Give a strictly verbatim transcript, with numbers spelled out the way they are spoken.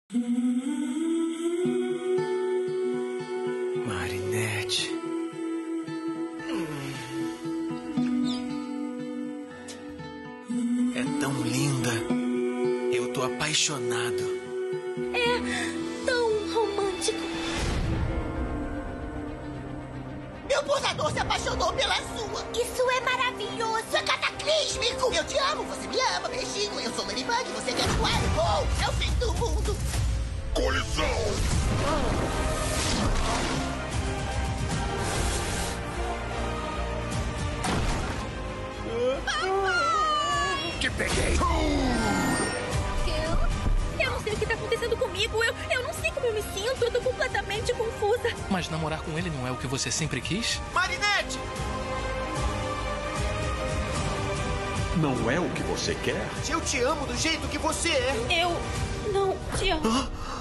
Marinette. É tão linda. Eu tô apaixonado. É tão romântico. Meu posador se apaixonou pela sua. Isso é maravilhoso. Isso é cataclísmico. Eu te amo, você me ama, beijinho. Eu sou Ladybug, você é Catwire. Oh, é o fim do mundo. Colisão! Te peguei! Eu? Eu não sei o que tá acontecendo comigo. Eu, eu não sei como eu me sinto. Eu tô completamente confusa. Mas namorar com ele não é o que você sempre quis? Marinette! Não é o que você quer? Eu te amo do jeito que você é. Eu não te amo. Hã?